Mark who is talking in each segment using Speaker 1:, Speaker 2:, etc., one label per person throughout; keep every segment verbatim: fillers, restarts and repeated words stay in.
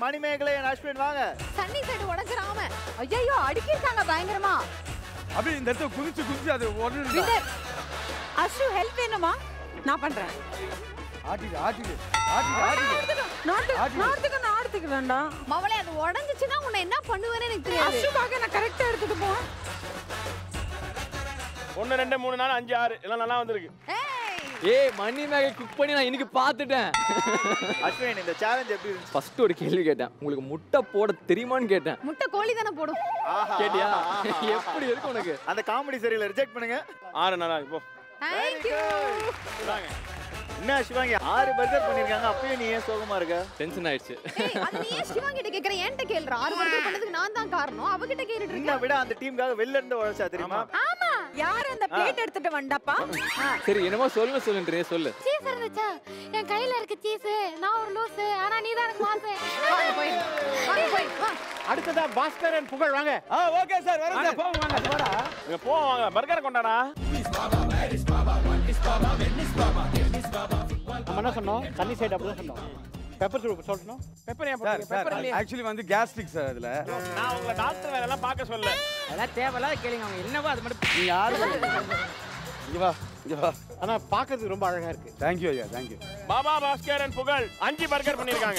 Speaker 1: Manimekalai and Ashwin வாங்க.
Speaker 2: Sunny side உடைஞ்சிராம. ஐயோ அடிக்கிட்டாங்க பயங்கரமா.
Speaker 3: அபி இந்த இடத்துல குதிச்சு குதிச்சு அது ஒண்ணு.
Speaker 2: அஸ்ரு ஹெல்ப் வேணுமா? நான் பண்றேன்.
Speaker 3: ஆட்டிடு ஆட்டிடு ஆட்டிடு ஆட்டிடு.
Speaker 2: நாட்டு நாட்டுக்கு நாட்டுக்கு வேண்டாம். மவளே அது உடைஞ்சிச்சுனா உன்னை என்ன பண்ணுவேன்னு எனக்கு தெரியாது. அஸ்ருக்காக நான் கரெக்ட்டா எடுத்துட்டு போ.
Speaker 4: ஒன்று ரெண்டு மூணு நாலு அஞ்சு ஆறு எல்லாம் நல்லா வந்திருக்கு.
Speaker 5: ஏய் மணி மேகை குக் பண்ணி நான் இன்னைக்கு பார்த்துட்டேன்.
Speaker 1: அஸ்வின் இந்த சேலஞ்ச் எப்படி இருந்துச்சு?
Speaker 5: ஃபர்ஸ்ட் ஒரு கேள்வி கேட்டேன். உங்களுக்கு முட்டை போட தெரியுமான்னு கேட்டேன்.
Speaker 2: முட்டை கோழி தான போடும்.
Speaker 5: கேட்டியா? எப்படி இருக்கு உனக்கு?
Speaker 1: அந்த காமெடி சரியில்லை ரிஜெக்ட் பண்ணுங்க.
Speaker 4: ஆறு நாளா போ.
Speaker 2: Thank you.
Speaker 4: வாங்க.
Speaker 1: என்ன சிவாங்கி ஆறு பர்கர் பண்ணிருக்காங்க அப்பவே நீ ஏன் சோகமா இருக்க?
Speaker 5: டென்ஷன் ஆயிடுச்சு.
Speaker 2: ஏய் அது நீ ஏன் சிவாங்கி கிட்ட கேக்குற? என்கிட்ட கேளுடா. ஆறு பர்கர் பண்ணதுக்கு நான் தான் காரணம். அவ கிட்ட கேட்டிட்டு இருக்க.
Speaker 1: என்ன விட அந்த டீமுக்காக வெளில இருந்து உழைச்சா தெரியுமா?
Speaker 2: ஆமா. யார் அந்த பிளேட் எடுத்துட்டு வந்தாப்பா?
Speaker 5: சரி என்னமோ சொல்லுங்க சொல்லுன்றே சொல்லு.
Speaker 2: சீஸ் இருந்துச்சா? என் கையில இருக்க சீஸ். நான் ஒரு லூஸ். ஆனா நீ தான் எனக்கு மாசே. வாங்க போய். வாங்க போய். வா.
Speaker 6: அடுத்ததா பாஸ்கர் and புகழ் வாங்க.
Speaker 3: ஆ ஓகே சார் வரேன் சார் போங்க வாங்க போடா.
Speaker 4: இங்க போ வாங்க பர்கர் கொண்டாடா.
Speaker 6: நம்ம என்ன சொன்னோம்? சன்னி சைடு அப்படி தான் சொன்னோம். பெப்பர் சூப் சொல்லணும்.
Speaker 4: பெப்பர் ஏன்
Speaker 3: சார்
Speaker 4: போடுறீங்க?
Speaker 3: சார்
Speaker 4: பெப்பர் இல்லையா?
Speaker 3: एक्चुअली வந்து கேஸ்ட்ரிக் சார் அதுல.
Speaker 4: நான் உங்களை டாக்டர் வேற எல்லாம் பார்க்க சொல்லல.
Speaker 6: அதெல்லாம் தேவையில்லாத கேளுங்க அவங்க என்னவோ அது மட்டும் நீ யாரு
Speaker 3: இங்க வா இங்க வா.
Speaker 6: ஆனா பார்க்கிறதுக்கு ரொம்ப அழகா இருக்கு.
Speaker 3: थैंक यू ஐயா thank you.
Speaker 4: Baba Bhaskar and Pugazh அஞ்சு பர்கர் பண்ணிருக்காங்க.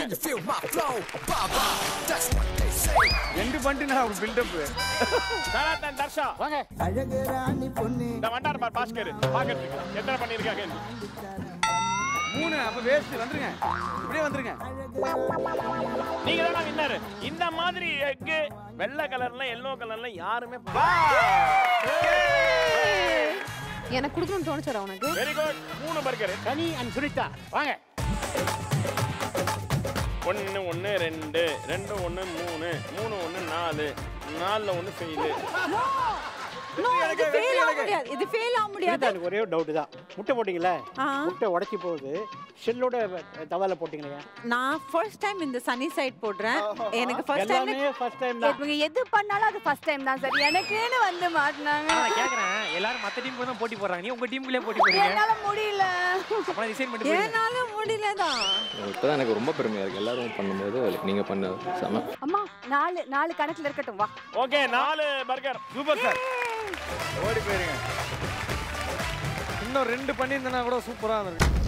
Speaker 3: ரெண்டு பண்ணிட்டு நான் ஒரு build up.
Speaker 4: Sarath and Darsha
Speaker 6: வாங்க.
Speaker 7: அழகராணி பொண்ணு
Speaker 4: இந்த வண்டார் பார் பாஸ்கர் பாக்கிறதுக்கு எத்தனை பண்ணிருக்காங்க?
Speaker 3: மூணு அப்ப வேஸ்ட் வந்துருங்க. இப்படியே வந்துருங்க.
Speaker 4: நீங்க தான் வின்னர். இந்த மாதிரி எக் வெள்ளை கலர்ல எல்லோ கலர்ல யாருமே
Speaker 2: எனக்கு குடுக்கணும்னு தோணுச்சடா உனக்கு.
Speaker 4: Very good. மூணு பர்கர்.
Speaker 6: கனி and சுனிதா வாங்க.
Speaker 4: ஒன்னு ஒன்னு ரெண்டு ரெண்டு ஒன்னு மூணு மூணு ஒன்னு நாலு நாலுல ஒன்னு ஃபெயில்.
Speaker 2: நோ இது ஃபெயில் ஆக முடியாது. இது ஃபெயில் ஆக முடியாது.
Speaker 6: எனக்கு ஒரே ஒரு டவுட் தான். முட்டை போட்டீங்கல? முட்டை உடைச்சி போகுது. ஷெல்லோட தவால போட்டீங்களா?
Speaker 2: நான் ஃபர்ஸ்ட் டைம் இந்த சன்னி சைடு போடுறேன். எனக்கு ஃபர்ஸ்ட் டைம்
Speaker 6: எல்லாமே ஃபர்ஸ்ட் டைம் தான்.
Speaker 2: இவங்க எது பண்ணாலும் அது ஃபர்ஸ்ட் டைம் தான் சார். எனக்குன்னு வந்து மாட்டனாங்க.
Speaker 8: நான் கேக்குறேன் எல்லாரும் மத்த டீம் கூட தான் போட்டி போடுறாங்க. நீ உங்க டீமுக்குள்ளே போட்டி போடுறீங்க.
Speaker 2: என்னால முடியல.
Speaker 8: அப்ப டிசைன் பண்ணி போடுங்க.
Speaker 2: என்னால முடியல தான்.
Speaker 5: இப்பதான் எனக்கு ரொம்ப பெருமையா இருக்கு. எல்லாரும் பண்ணும்போது நீங்க பண்ணது செம.
Speaker 2: அம்மா நாலு நாலு கணக்குல இருக்கட்டும் வா.
Speaker 4: ஓகே நாலு பர்கர்.
Speaker 3: Super sir.
Speaker 1: ஓடி போயிருங்க.
Speaker 3: இன்னும் ரெண்டு பண்ணிருந்தா கூட சூப்பரா இருந்திருக்கு.